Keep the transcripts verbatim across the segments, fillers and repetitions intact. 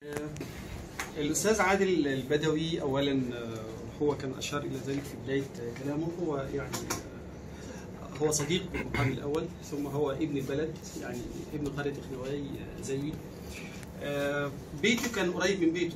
الأستاذ عادل البدوي أولا هو كان أشار إلى ذلك في بداية كلامه. هو يعني هو صديق بالمقام الأول، ثم هو ابن البلد، يعني ابن قرية إخنواي زيي. بيته كان قريب من بيته،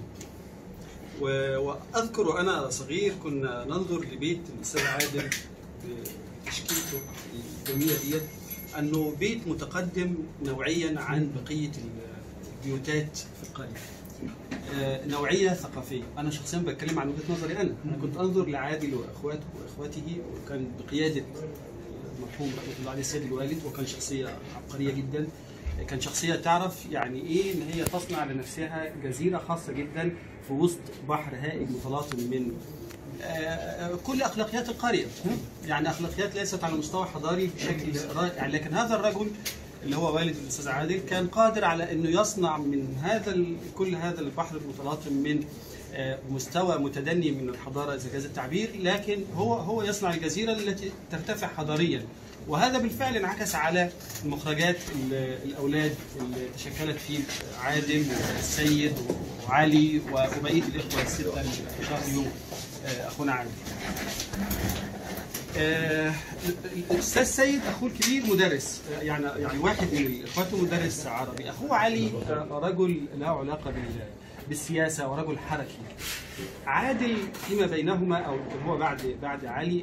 وأذكر وأنا صغير كنا ننظر لبيت الأستاذ عادل بتشكيلته الجميلة ديت، أنه بيت متقدم نوعيا عن بقية البيوتات في القرية. نوعية ثقافية. أنا شخصيا بتكلم عن وجهة نظري أنا، أنا كنت أنظر لعادل وأخواته وأخواته، وكان بقيادة المرحوم رحمة الله عليه السيد الوالد، وكان شخصية عبقرية جدا، كان شخصية تعرف يعني إيه إن هي تصنع لنفسها جزيرة خاصة جدا في وسط بحر هائل متلاطم من كل أخلاقيات القرية، يعني أخلاقيات ليست على مستوى حضاري بشكل رائع، لكن هذا الرجل اللي هو والد الاستاذ عادل كان قادر على انه يصنع من هذا كل هذا البحر المتلاطم من مستوى متدني من الحضاره اذا جاز التعبير، لكن هو هو يصنع الجزيره التي ترتفع حضاريا، وهذا بالفعل انعكس على مخرجات الاولاد اللي تشكلت فيه عادل والسيد وعلي وبقيه الاخوه السته اللي اشار اليوم اخونا عادل. الاستاذ سيد اخوه الكبير مدرس، يعني يعني واحد من اخواته مدرس عربي. اخوه علي رجل له علاقه بالسياسه ورجل حركي. عادل فيما بينهما، او هو بعد بعد علي،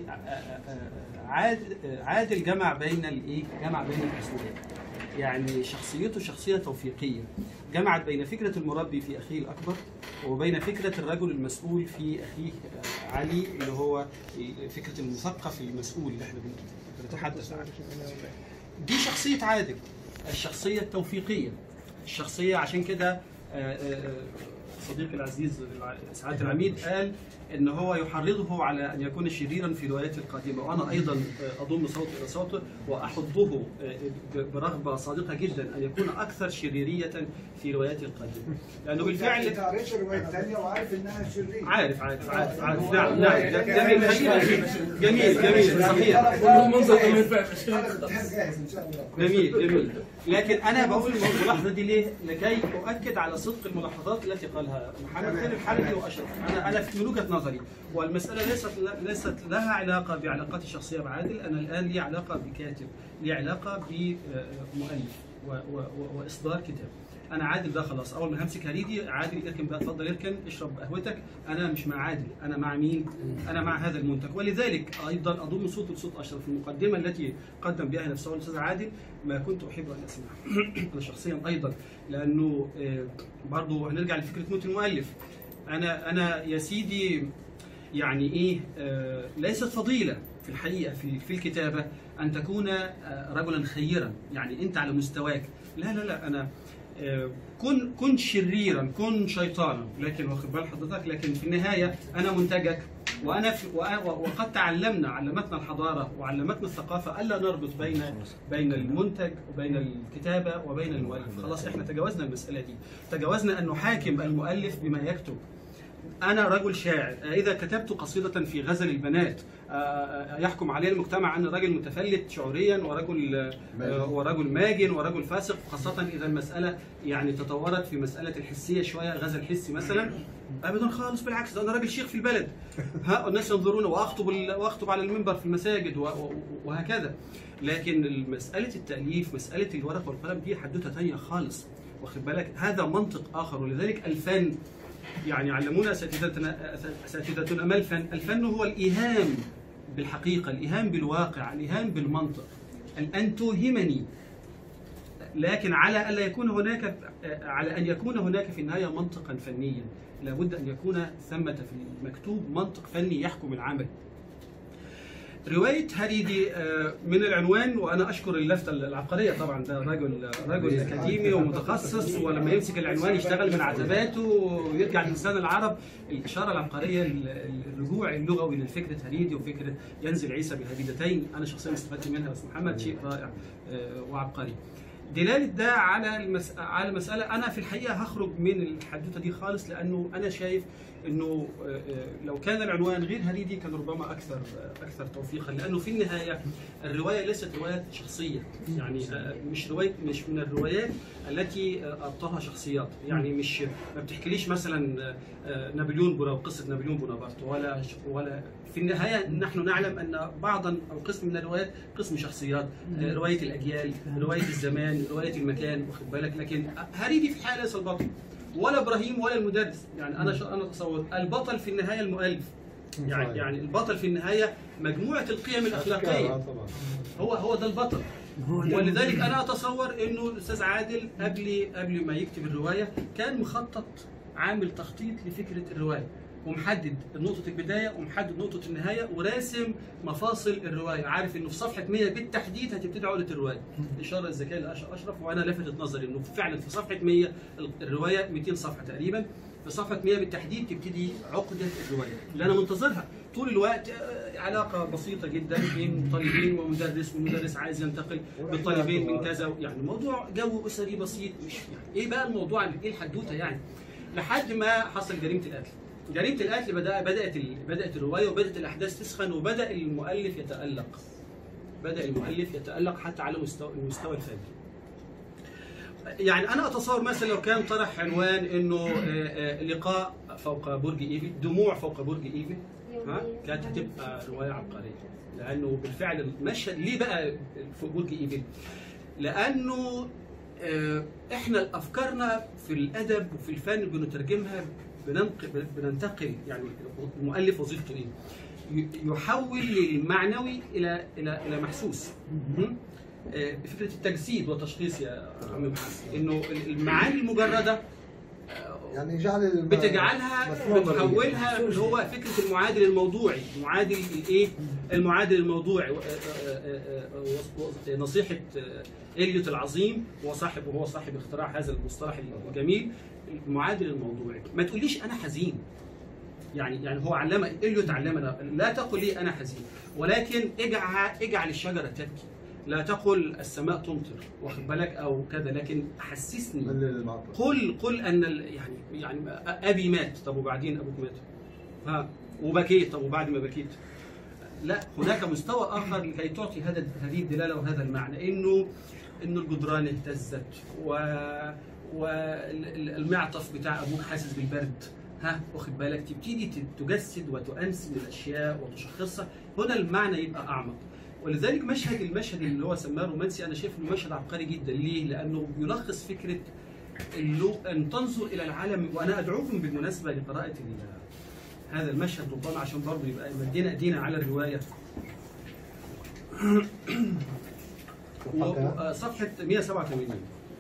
عادل جمع بين الايه؟ جمع بين الاسلوبين. يعني شخصيته شخصيه توفيقيه، جمعت بين فكره المربي في اخيه الاكبر وبين فكره الرجل المسؤول في اخيه علي، اللي هو فكره المثقف المسؤول اللي احنا بنتحدث عنه. دي شخصيه عادل، الشخصيه التوفيقيه، الشخصيه عشان كده صديقي العزيز سعاده العميد قال ان هو يحرضه على ان يكون شريرا في رواياته القادمه، وانا ايضا اضم صوتي الى صوته واحضه برغبه صادقه جدا ان يكون اكثر شريريه في رواياته القادمه، لانه بالفعل انت قريت الروايه الثانيه وعارف انها شريره. عارف عارف عارف عارف نعم نعم جميل جميل جميل صحيح جميل جميل. لكن انا بقول الملاحظه دي ليه؟ لكي اؤكد على صدق الملاحظات التي قالها محمد خير الحلبي واشرف. انا انا من وجهه نظري، والمساله ليست ليست لها علاقه بعلاقاتي الشخصيه بعادل، انا الان لي علاقه بكاتب، لي علاقه بمؤلف واصدار كتاب. انا عادل ده خلاص، اول ما همسك هريدي عادل اركن بقى، اتفضل اركن اشرب قهوتك، انا مش مع عادل، انا مع مين؟ انا مع هذا المنتج. ولذلك ايضا اضم صوت لصوت اشرف في المقدمه التي قدم بها نفسه الاستاذ عادل، ما كنت احب ان اسمعها انا شخصيا ايضا، لانه برضه هنرجع لفكره موت المؤلف. انا انا يا سيدي يعني ايه، آه ليست فضيله في الحقيقه في في الكتابه ان تكون آه رجلا خيرا، يعني انت على مستواك، لا لا لا انا آه كن كن شريرا، كن شيطانا، لكن واخد بال حضرتك، لكن في النهايه انا منتجك، وانا في وقد تعلمنا، علمتنا الحضاره وعلمتنا الثقافه الا نربط بين بين المنتج وبين الكتابه وبين المؤلف. خلاص احنا تجاوزنا المساله دي، تجاوزنا ان نحاكم المؤلف بما يكتب. أنا رجل شاعر، إذا كتبت قصيدة في غزل البنات يحكم عليه المجتمع أن رجل متفلت شعوريا ورجل ورجل ماجن ورجل فاسق، خاصة إذا المسألة يعني تطورت في مسألة الحسية شوية، غزل حسي مثلا. أبدا خالص، بالعكس، ده أنا راجل شيخ في البلد، ها الناس ينظرون، وأخطب وأخطب على المنبر في المساجد وهكذا. لكن مسألة التأليف، مسألة الورق والقلم دي حدوتة ثانية خالص، واخد بالك، هذا منطق آخر. ولذلك الفن، يعني علمونا اساتذتنا اساتذتنا ما الفن؟ الفن هو الايهام بالحقيقه، الايهام بالواقع، الايهام بالمنطق، ان توهمني، لكن على الا يكون هناك، على ان يكون هناك في النهايه منطقا فنيا، لابد ان يكون ثمه في المكتوب منطق فني يحكم العمل. رواية هريدي من العنوان، وأنا أشكر اللفتة العبقرية طبعا، ده رجل رجل أكاديمي ومتخصص، ولما يمسك العنوان يشتغل من عتباته ويرجع للسان العرب. الإشارة العبقرية، الرجوع اللغوي للفكرة هريدي وفكرة ينزل عيسى بالهديدتين، أنا شخصيا استفدت منها، بس محمد شيء رائع وعبقري. دلاله ده على المس... على مساله انا في الحقيقه هخرج من الحدوته دي خالص، لانه انا شايف انه لو كان العنوان غير هريدي كان ربما اكثر اكثر توفيقا، لانه في النهايه الروايه ليست روايه شخصيه، يعني مش روايه مش من الروايات التي ابطلها شخصيات، يعني مش ما بتحكيليش مثلا نابليون بونا قصه نابليون بونابرت، ولا ولا في النهايه نحن نعلم ان بعضا او قسم من الروايات قسم شخصيات، روايه الاجيال، روايه الزمان، روايه المكان، واخد بالك، لكن هريدي في الحقيقه ليس البطل ولا ابراهيم ولا المدرس، يعني انا انا اتصور البطل في النهايه المؤلف، يعني يعني البطل في النهايه مجموعه القيم الاخلاقيه، هو هو ده البطل. ولذلك انا اتصور انه الاستاذ عادل قبل قبل ما يكتب الروايه كان مخطط، عامل تخطيط لفكره الروايه، ومحدد نقطة البداية ومحدد نقطة النهاية وراسم مفاصل الرواية، عارف انه في صفحة مية بالتحديد هتبتدي عقدة الرواية. إشارة الذكاء لأشرف، وأنا لفتت نظري انه فعلا في صفحة مية الرواية مئتين صفحة تقريبا، في صفحة مية بالتحديد تبتدي عقدة الرواية اللي أنا منتظرها طول الوقت. علاقة بسيطة جدا بين طالبين ومدرس، والمدرس عايز ينتقل بالطالبين من كذا، يعني موضوع جو أسري بسيط، مش يعني إيه بقى الموضوع، إيه الحدوتة يعني، لحد ما حصل جريمة القتل. جريمة القتل بدأ بدأت بدأت الرواية وبدأت الأحداث تسخن، وبدأ المؤلف يتألق. بدأ المؤلف يتألق حتى على مستوى المستوى الفني. يعني أنا أتصور مثلا لو كان طرح عنوان إنه لقاء فوق برج إيفل، دموع فوق برج إيفل، ها كانت هتبقى رواية عبقرية، لأنه بالفعل المشهد ليه بقى فوق برج إيفل؟ لأنه إحنا أفكارنا في الأدب وفي الفن بنترجمها، بننتقل، يعني المؤلف وظيفته ايه؟ يحول المعنوي الى الى الى محسوس. فكره التجسيد والتشخيص يا عم محمد، انه المعاني المجرده يعني جعل بتجعلها بتحولها اللي هو فكره المعادل الموضوعي، المعادل الايه؟ المعادل الموضوعي. نصيحه إليوت العظيم، هو صاحب وهو صاحب اختراع هذا المصطلح الجميل، المعادل الموضوعي. ما تقوليش انا حزين، يعني يعني هو علم إليوت علمنا لا تقل لي انا حزين، ولكن اجعل اجعل الشجره تبكي، لا تقل السماء تمطر، واخد بالك او كذا، لكن حسسني، قل قل ان يعني يعني ابي مات، طب وبعدين ابوك مات، ها وبكيت، طب وبعد ما بكيت، لا هناك مستوى اخر لكي تعطي هذا هذه الدلاله وهذا المعنى، انه انه الجدران اهتزت و والمعطف بتاع ابوك حاسس بالبرد، ها واخد بالك، تبتدي تجسد وتؤنسب الاشياء وتشخصها، هنا المعنى يبقى اعمق. ولذلك مشهد المشهد اللي هو سماه رومانسي، انا شايف انه مشهد عبقري جدا. ليه؟ لانه بيلخص فكره ان تنظر الى العالم، وانا ادعوكم بالمناسبه لقراءه هذا المشهد ربما عشان برضه يبقى مدينا ايدينا على الروايه. صفحه مئة وسبعة وثمانين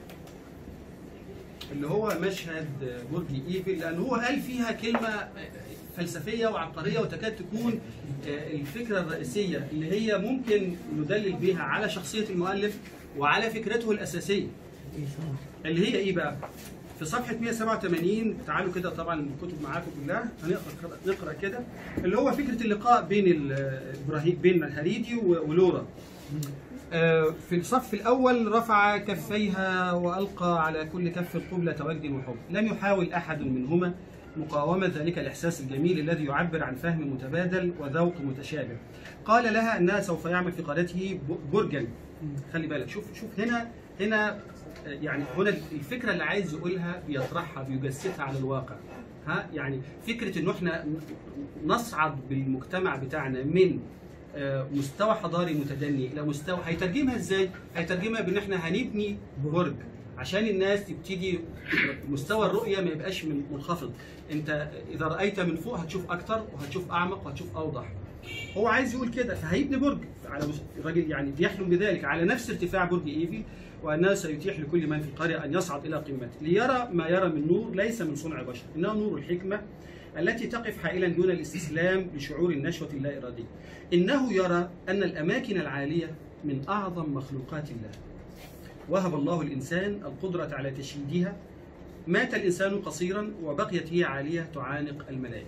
اللي هو مشهد برج ايفل، لان هو قال فيها كلمه فلسفيه وعبقريه وتكاد تكون الفكره الرئيسيه اللي هي ممكن ندلل بها على شخصيه المؤلف وعلى فكرته الاساسيه، اللي هي ايه بقى؟ في صفحه مئة وسبعة وثمانين، تعالوا كده، طبعا الكتب معاكم كلها، هنقرا نقرا كده، اللي هو فكره اللقاء بين ابراهيم بين هريدي ولورا. في الصف الأول رفع كفيها وألقى على كل كف قبلة وجد وحب، لم يحاول أحد منهما مقاومة ذلك الإحساس الجميل الذي يعبر عن فهم متبادل وذوق متشابه. قال لها أنها سوف يعمل في قارته برجا. خلي بالك، شوف شوف هنا هنا يعني هنا الفكرة اللي عايز يقولها بيطرحها بيجسدها على الواقع. ها يعني فكرة إنه إحنا نصعد بالمجتمع بتاعنا من مستوى حضاري متدني الى مستوى، هيترجمها ازاي؟ هيترجمها بان احنا هنبني برج عشان الناس تبتدي مستوى الرؤيه ما يبقاش منخفض، انت اذا رايت من فوق هتشوف اكتر وهتشوف اعمق وهتشوف اوضح. هو عايز يقول كده، فهيبني برج على الراجل يعني بيحلم بذلك على نفس ارتفاع برج ايفل، وانه سيتيح لكل من في القريه ان يصعد الى قمته ليرى ما يرى من نور ليس من صنع بشر، انه نور الحكمه التي تقف حائلا دون الاستسلام لشعور النشوة اللا إرادية. إنه يرى أن الأماكن العالية من أعظم مخلوقات الله، وهب الله الإنسان القدرة على تشييدها. مات الإنسان قصيرا وبقيت هي عالية تعانق الملائكة.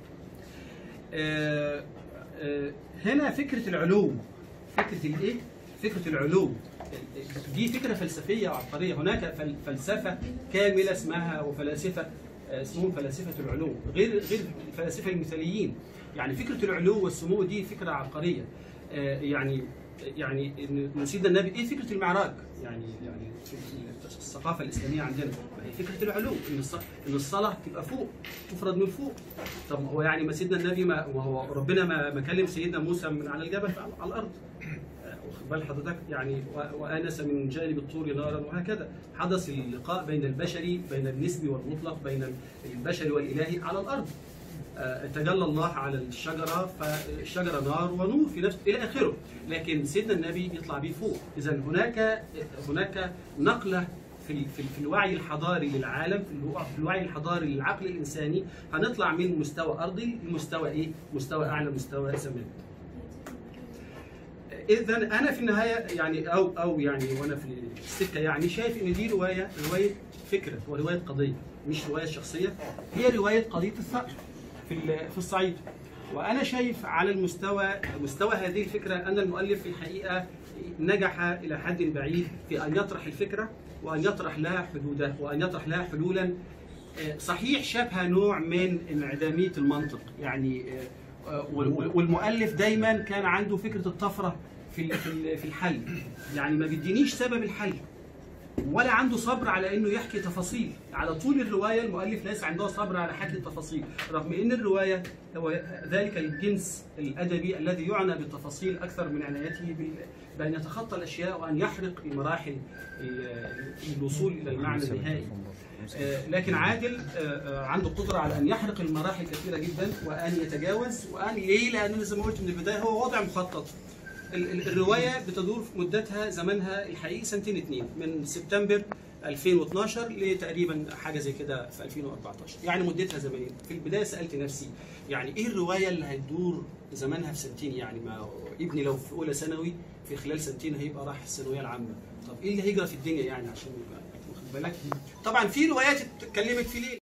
آه آه هنا فكرة العلو، فكرة الإيه؟ فكره العلو دي فكره فلسفيه وعبقريه. هناك فلسفه كامله اسمها وفلاسفه اسمهم فلاسفه العلو، غير غير الفلاسفه المثاليين. يعني فكره العلو والسمو دي فكره عبقريه. يعني يعني ان سيدنا النبي ايه فكره المعراج؟ يعني يعني في الثقافه الاسلاميه عندنا هي فكره العلو، ان ان الصلاه تبقى فوق، تفرض من فوق. طب هو يعني ما سيدنا النبي ما هو ربنا ما ما كلم سيدنا موسى من على الجبل على الارض، واخد بال حضرتك؟ يعني وانس من جانب الطور نارا، وهكذا حدث اللقاء بين البشري، بين النسبي والمطلق، بين البشري والالهي على الارض. تجلى الله على الشجره فالشجره نار ونور في نفس الى اخره، لكن سيدنا النبي يطلع بيه فوق. اذا هناك هناك نقله في في الوعي الحضاري للعالم، في الوعي الحضاري للعقل الانساني، هنطلع من مستوى ارضي لمستوى ايه؟ مستوى اعلى، مستوى سماوي. اذا انا في النهايه يعني او او يعني وانا في السكه يعني شايف ان دي روايه روايه فكره وروايه قضيه، مش روايه شخصيه، هي روايه قضيه الثأر في في الصعيد. وانا شايف على المستوى مستوى هذه الفكره ان المؤلف في الحقيقه نجح الى حد بعيد في ان يطرح الفكره وان يطرح لها حدودها وان يطرح لها حلولا صحيح شبه نوع من انعداميه المنطق. يعني والمؤلف دايما كان عنده فكره الطفره في في الحل، يعني ما بيدينيش سبب الحل ولا عنده صبر على انه يحكي تفاصيل. على طول الروايه المؤلف ليس عنده صبر على حكي التفاصيل، رغم ان الروايه هو ذلك الجنس الادبي الذي يعنى بالتفاصيل اكثر من عنايته بان يتخطى الاشياء وان يحرق المراحل الوصول الى المعنى النهائي. لكن عادل عنده قدره على ان يحرق المراحل كثيره جدا وان يتجاوز. وان ليه؟ لان زي ما قلت من البدايه هو وضع مخطط. الروايه بتدور في مدتها زمنها الحقيقي سنتين اثنين، من سبتمبر ألفين واثناشر لتقريبا حاجه زي كده في ألفين وأربعتاشر، يعني مدتها زمنين. في البدايه سالت نفسي يعني ايه الروايه اللي هتدور زمنها في سنتين؟ يعني ما ابني لو في اولى ثانوي في خلال سنتين هيبقى راح الثانويه العامه، طب ايه اللي هيجرى في الدنيا يعني عشان واخد بالك؟ طبعا في روايات اتكلمت في ليه